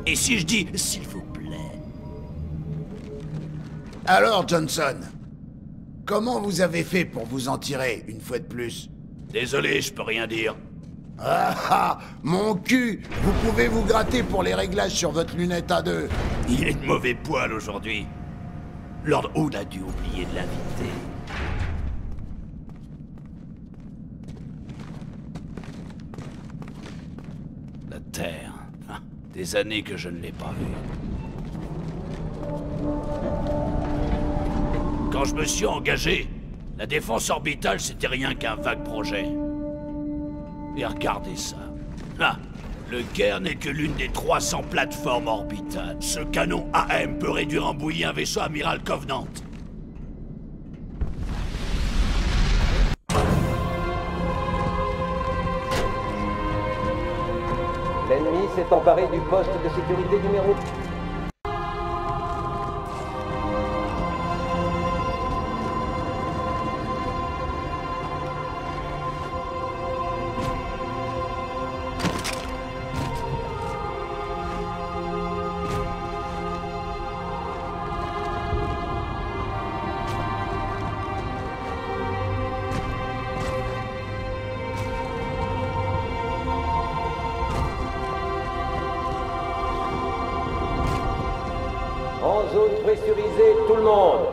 Et si je dis s'il vous plaît? Alors, Johnson, comment vous avez fait pour vous en tirer, une fois de plus? Désolé, je peux rien dire. Ah ah, mon cul! Vous pouvez vous gratter pour les réglages sur votre lunette à deux. Il est de mauvais poil aujourd'hui. Lord Hood a dû oublier de l'inviter. La Terre. Ah, des années que je ne l'ai pas vue. Quand je me suis engagé, la défense orbitale, c'était rien qu'un vague projet. Et regardez ça. Là, le Caire n'est que l'une des 300 plateformes orbitales. Ce canon AM peut réduire en bouillie un vaisseau amiral Covenant. L'ennemi s'est emparé du poste de sécurité numéro... En zone pressurisée, tout le monde.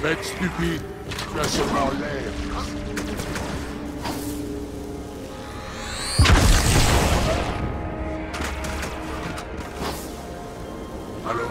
Bête stupide, tu as seulement l'air. Alors,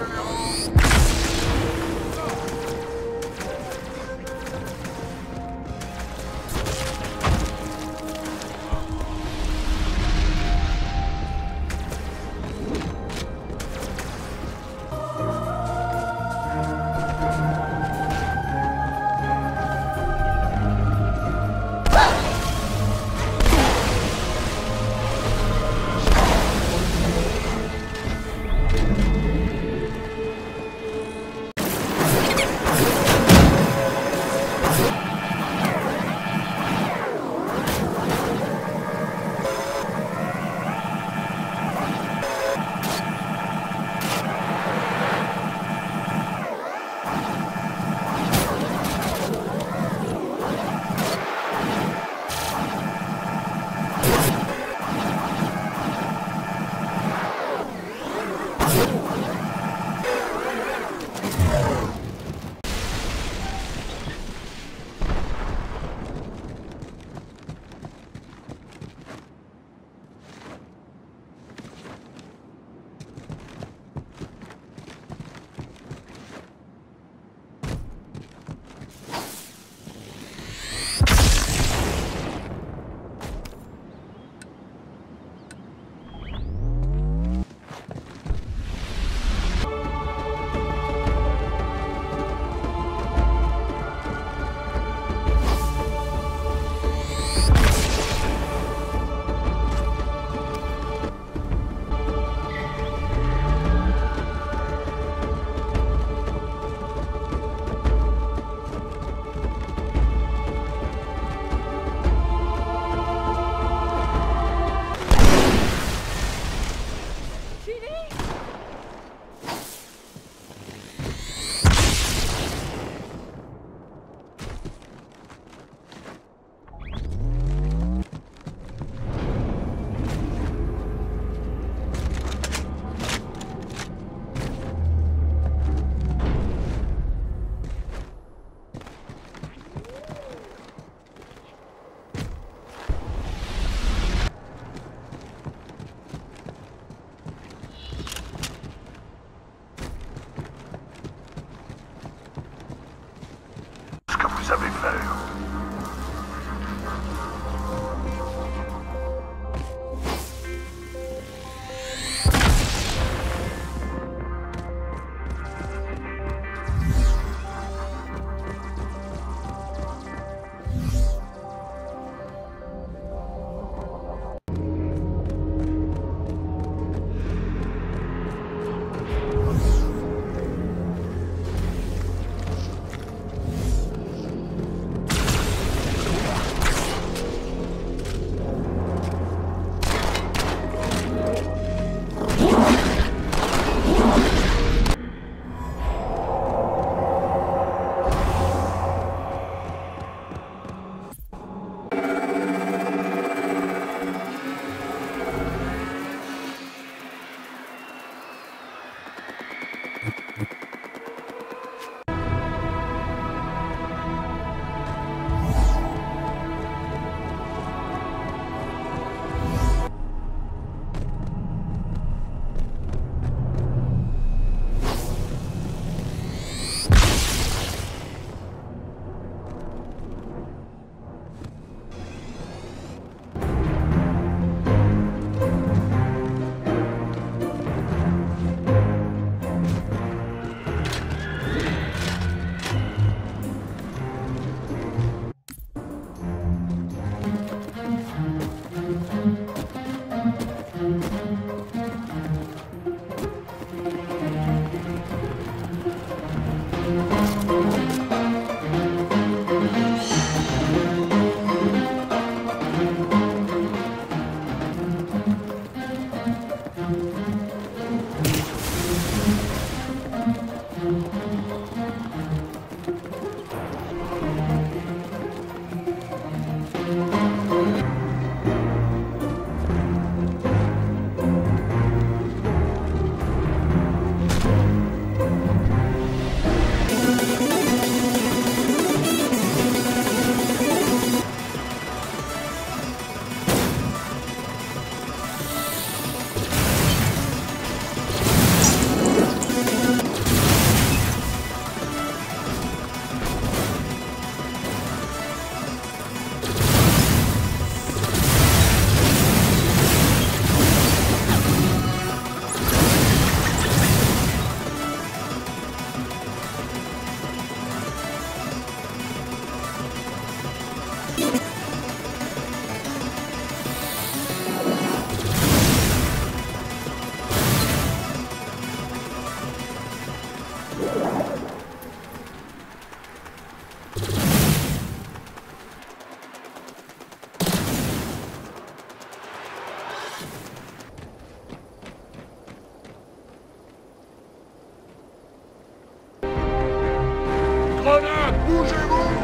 Bougez-vous!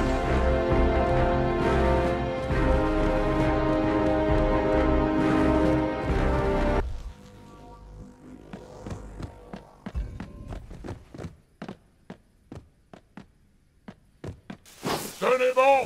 Tenez bon!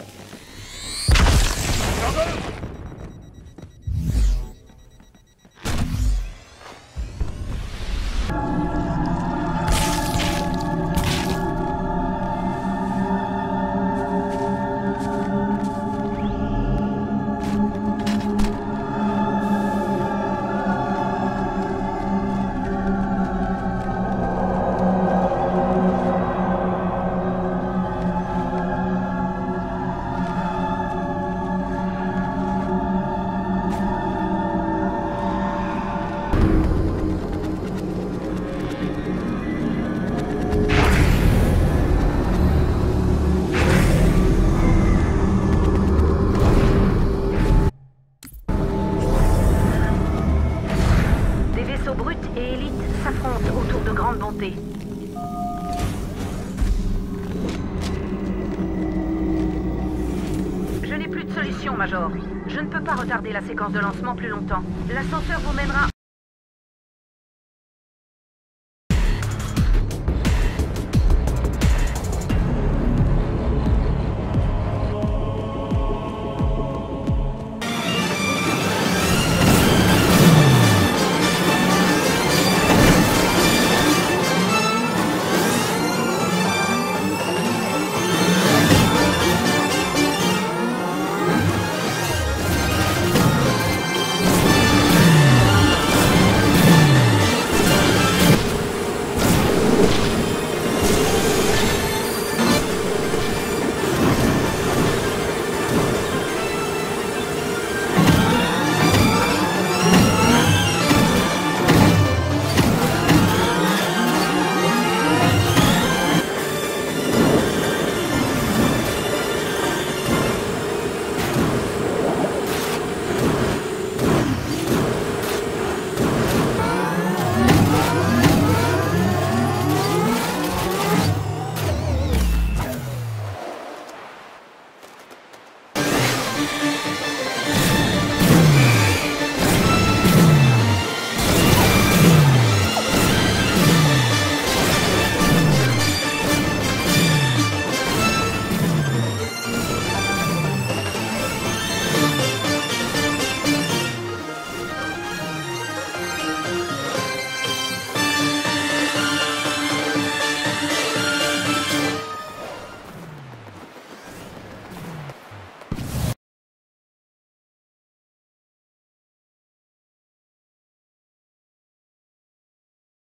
Brut et élite s'affrontent autour de Grande Bonté. Je n'ai plus de solution, Major. Je ne peux pas retarder la séquence de lancement plus longtemps. L'ascenseur vous mènera...